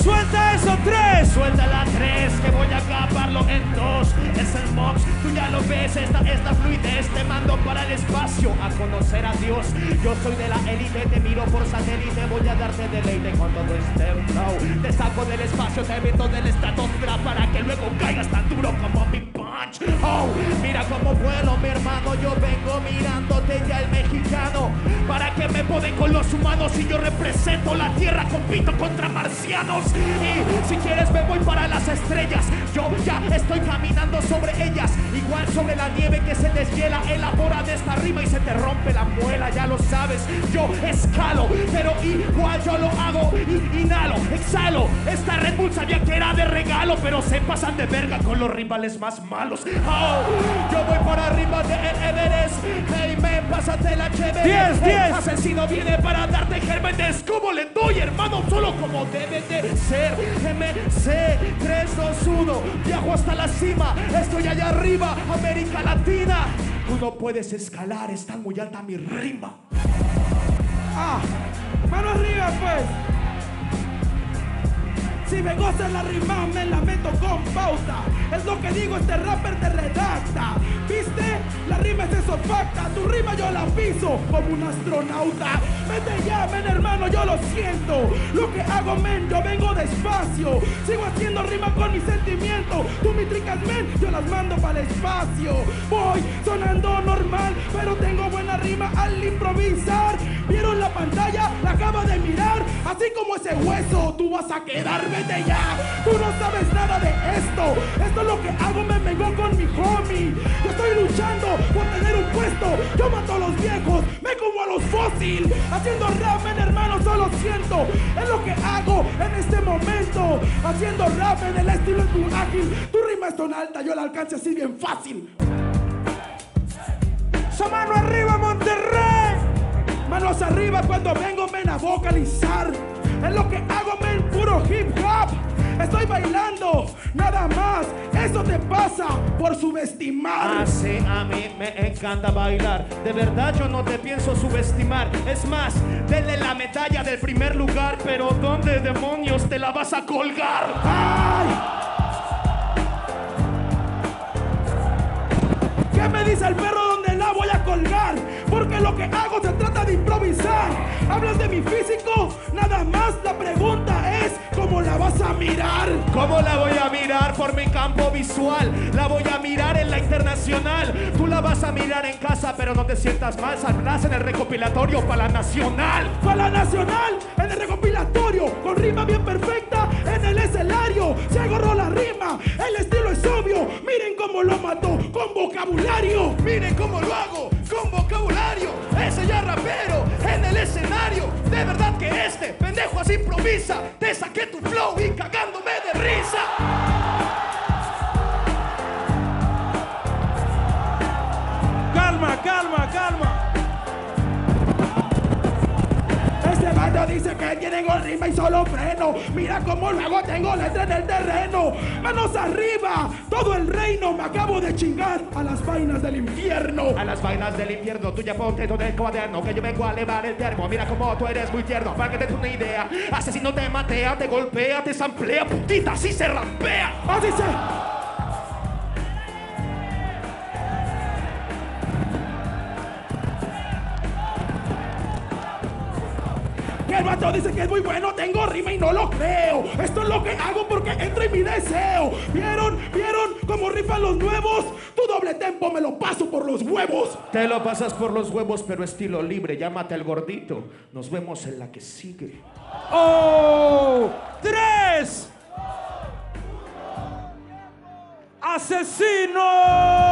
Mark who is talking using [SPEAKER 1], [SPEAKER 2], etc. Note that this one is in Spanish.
[SPEAKER 1] Suelta eso, 3.
[SPEAKER 2] Suelta la 3, que voy a acabarlo en 2. Es el Mox, tú ya lo ves, esta fluidez. Te mando para el espacio a conocer a Dios. Yo soy de la élite, te miro por satélite. Voy a darte deleite con todo este flow. Te saco del espacio, te meto del estratosfera para que luego caigas tan duro como mi punch. Oh, mira cómo vuelo, mi hermano. Yo vengo mirándote ya el mexicano. Para que me poden con los humanos y yo represento la tierra, compito contra marcianos. Y si quieres me voy para las estrellas. Yo ya estoy caminando sobre ellas, igual sobre la nieve que se deshiela. Elabora de esta rima y se te rompe la muela, ya lo sabes. Yo escalo, pero igual yo lo hago. Inhalo, exhalo. Esta Red Bull sabía que era de regalo, pero se pasan de verga con los rivales más malos. Oh, yo voy para arriba de Everest. Hey man, pásate la chévere.
[SPEAKER 1] 10.
[SPEAKER 2] Asesino viene para darte gérmenes. ¿Cómo le doy, hermano? Solo como debe de ser. MC 3, 2, 1. Viajo hasta la cima. Estoy allá arriba, América Latina. Tú no puedes escalar, está muy alta mi rima.
[SPEAKER 3] Mano arriba, pues. Si me gozas la rima, me la meto con pauta. Es lo que digo, este rapper te redacta. ¿Viste? La rima es eso facta. Tu rima yo la piso como un astronauta. Vete ya, men, hermano, yo lo siento. Lo que hago, men, yo vengo despacio. Sigo haciendo rima con mis sentimientos. Tú mis tricas, men, yo las mando para el espacio. Voy sonando normal, pero tengo buena rima al improvisar. ¿Vieron la pantalla? La acabo de mirar. Así como ese hueso, tú vas a quedar. Vete ya, tú no sabes nada de esto. Esto es lo que hago, me vengo con mi homie. Yo estoy luchando por tener un puesto. Yo mato a los viejos, me como a los fósiles. Haciendo rap, men, hermano, solo siento. Es lo que hago en este momento. Haciendo rap en el estilo es muy ágil. Tu rima es tan alta, yo la alcance así bien fácil.
[SPEAKER 1] Su mano arriba, Monterrey.
[SPEAKER 3] Manos arriba cuando vengo, men, a vocalizar. Es lo que hago, men, puro hip hop. Estoy bailando, nada más. Eso te pasa por subestimar.
[SPEAKER 2] Así a mí me encanta bailar. De verdad yo no te pienso subestimar. Es más, denle la medalla del primer lugar. Pero ¿dónde demonios te la vas a colgar?
[SPEAKER 3] ¡Ay! ¿Qué me dice el perro donde la voy a colgar? Porque lo que hago se trata de improvisar. Hablas de mi físico, nada más la pregunta es ¿cómo la vas a mirar?
[SPEAKER 2] ¿Cómo la voy a mirar? Por mi campo visual. La voy a mirar en la internacional. Tú la vas a mirar en casa, pero no te sientas mal. Saldrás en el recopilatorio para la nacional.
[SPEAKER 3] Para la nacional, en el recopilatorio, con rima bien perfecta en el escenario. Se agarró la rima, el estilo es obvio. Miren cómo lo mató con vocabulario.
[SPEAKER 2] Miren cómo lo hago con vocabulario. Ese ya rapero en el escenario. De verdad que este pendejo así improvisa. Te saqué tu flow y cagándome de risa.
[SPEAKER 1] Calma, calma, calma.
[SPEAKER 3] Este vato dice que tiene con rima y solo freno. Mira cómo lo hago, tengo letra en el terreno. Manos arriba, todo el reino. Me acabo de chingar a las vainas del infierno.
[SPEAKER 2] A las vainas del infierno, tú ya ponte todo el cuaderno. Que yo vengo a elevar el termo. Mira cómo tú eres muy tierno. Para que te des una idea. Asesino te matea, te golpea, te samplea. Putita, así se rampea.
[SPEAKER 3] Así se... El vato dice que es muy bueno, tengo rima y no lo creo. Esto es lo que hago porque entra en mi deseo. ¿Vieron? ¿Vieron cómo rifan los nuevos? Tu doble tempo me lo paso por los huevos.
[SPEAKER 2] Te lo pasas por los huevos, pero estilo libre. Llámate al gordito. Nos vemos en la que sigue.
[SPEAKER 1] ¡Oh! 3. ¡Asesino!